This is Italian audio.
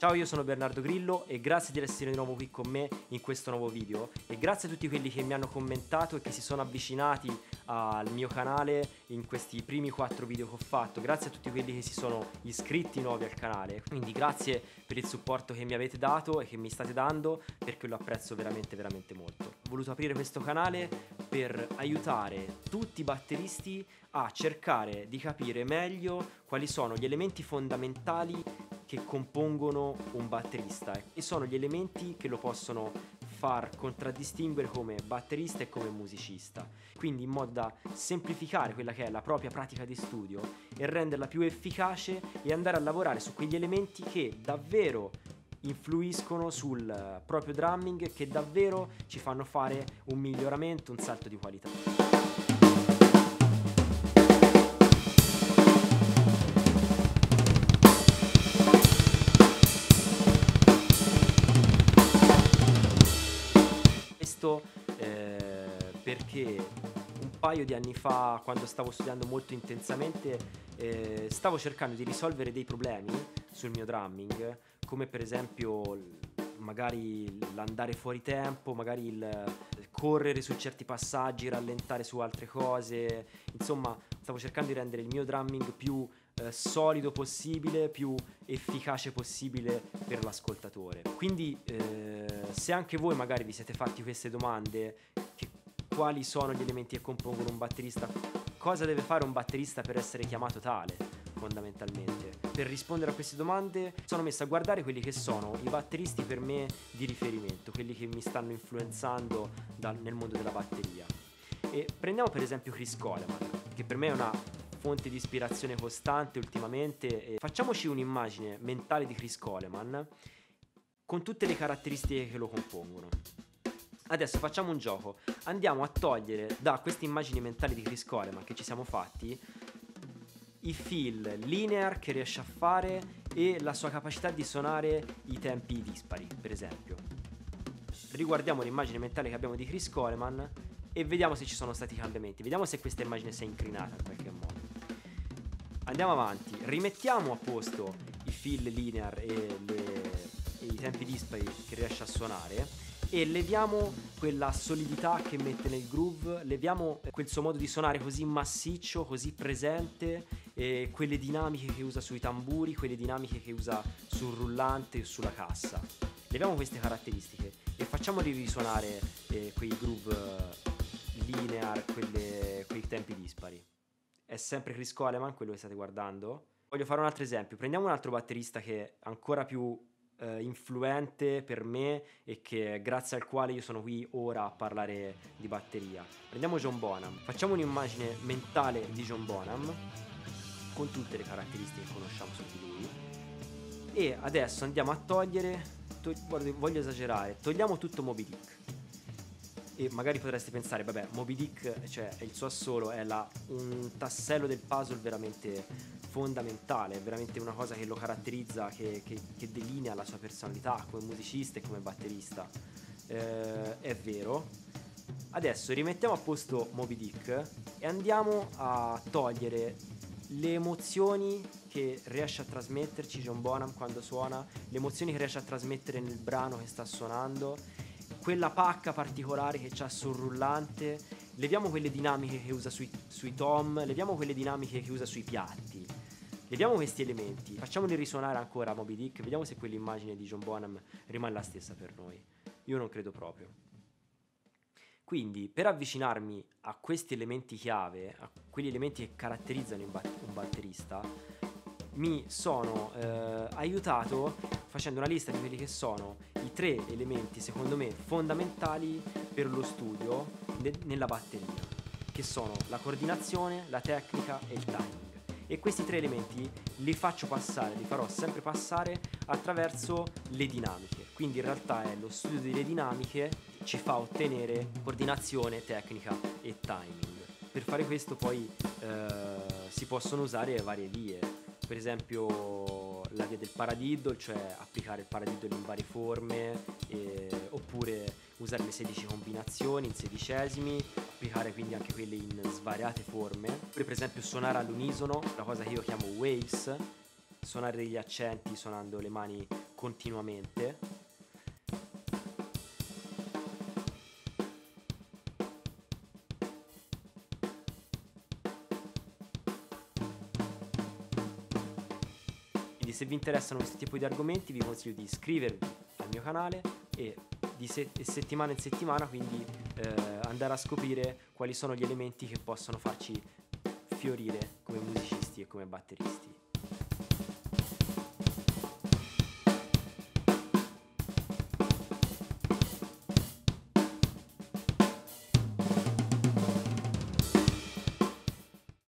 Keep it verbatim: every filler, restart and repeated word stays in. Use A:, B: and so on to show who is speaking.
A: Ciao, io sono Bernardo Grillo e grazie di essere di nuovo qui con me in questo nuovo video e grazie a tutti quelli che mi hanno commentato e che si sono avvicinati al mio canale in questi primi quattro video che ho fatto. Grazie a tutti quelli che si sono iscritti nuovi al canale, quindi grazie per il supporto che mi avete dato e che mi state dando, perché lo apprezzo veramente veramente molto. Ho voluto aprire questo canale per aiutare tutti i batteristi a cercare di capire meglio quali sono gli elementi fondamentali che compongono un batterista e sono gli elementi che lo possono far contraddistinguere come batterista e come musicista, quindi in modo da semplificare quella che è la propria pratica di studio e renderla più efficace e andare a lavorare su quegli elementi che davvero influiscono sul proprio drumming, che davvero ci fanno fare un miglioramento, un salto di qualità. Eh, perché un paio di anni fa, quando stavo studiando molto intensamente, eh, stavo cercando di risolvere dei problemi sul mio drumming, come per esempio magari l'andare fuori tempo, magari il correre su certi passaggi, rallentare su altre cose. Insomma, stavo cercando di rendere il mio drumming più eh, solido possibile, più efficace possibile per l'ascoltatore. Quindi eh, se anche voi magari vi siete fatti queste domande, che quali sono gli elementi che compongono un batterista, cosa deve fare un batterista per essere chiamato tale, fondamentalmente, per rispondere a queste domande sono messo a guardare quelli che sono i batteristi per me di riferimento, quelli che mi stanno influenzando dal, nel mondo della batteria. E prendiamo per esempio Chris Coleman, che per me è una fonte di ispirazione costante ultimamente. E facciamoci un'immagine mentale di Chris Coleman con tutte le caratteristiche che lo compongono. Adesso facciamo un gioco, andiamo a togliere da queste immagini mentali di Chris Coleman che ci siamo fatti i feel linear che riesce a fare e la sua capacità di suonare i tempi dispari, per esempio. Riguardiamo l'immagine mentale che abbiamo di Chris Coleman e vediamo se ci sono stati cambiamenti, vediamo se questa immagine si è inclinata in qualche modo. Andiamo avanti, rimettiamo a posto i feel linear e, le, e i tempi dispari che riesce a suonare e leviamo quella solidità che mette nel groove, leviamo quel suo modo di suonare così massiccio, così presente, e quelle dinamiche che usa sui tamburi, quelle dinamiche che usa sul rullante o sulla cassa. Leviamo queste caratteristiche e facciamoli risuonare eh, quei groove linear, quelle, quei tempi dispari. È sempre Chris Coleman quello che state guardando. Voglio fare un altro esempio, prendiamo un altro batterista che è ancora più eh, influente per me e che grazie al quale io sono qui ora a parlare di batteria. Prendiamo John Bonham, facciamo un'immagine mentale di John Bonham con tutte le caratteristiche che conosciamo su di lui e adesso andiamo a togliere, to- voglio esagerare, togliamo tutto Moby Dick. E magari potreste pensare, vabbè, Moby Dick, cioè il suo assolo è la, un tassello del puzzle veramente fondamentale, è veramente una cosa che lo caratterizza, che, che, che delinea la sua personalità come musicista e come batterista. Eh, è vero. Adesso rimettiamo a posto Moby Dick e andiamo a togliere le emozioni che riesce a trasmetterci John Bonham quando suona, le emozioni che riesce a trasmettere nel brano che sta suonando, quella pacca particolare che c'ha sul rullante, leviamo quelle dinamiche che usa sui, sui tom, leviamo quelle dinamiche che usa sui piatti, leviamo questi elementi, facciamoli risuonare ancora a Moby Dick, vediamo se quell'immagine di John Bonham rimane la stessa per noi. Io non credo proprio. Quindi per avvicinarmi a questi elementi chiave, a quegli elementi che caratterizzano un, bat- un batterista, mi sono eh, aiutato facendo una lista di quelli che sono i tre elementi secondo me fondamentali per lo studio ne- nella batteria, che sono la coordinazione, la tecnica e il timing. E questi tre elementi li faccio passare, li farò sempre passare attraverso le dinamiche. Quindi in realtà è lo studio delle dinamiche ci fa ottenere coordinazione, tecnica e timing. Per fare questo poi eh, si possono usare varie vie, per esempio la via del paradiddle, cioè applicare il paradiddle in varie forme, eh, oppure usare le sedici combinazioni in sedicesimi, applicare quindi anche quelle in svariate forme, oppure per esempio suonare all'unisono, la cosa che io chiamo waves, suonare degli accenti suonando le mani continuamente. Quindi se vi interessano questo tipo di argomenti vi consiglio di iscrivervi al mio canale e di se- e settimana in settimana quindi eh, andare a scoprire quali sono gli elementi che possono farci fiorire come musicisti e come batteristi.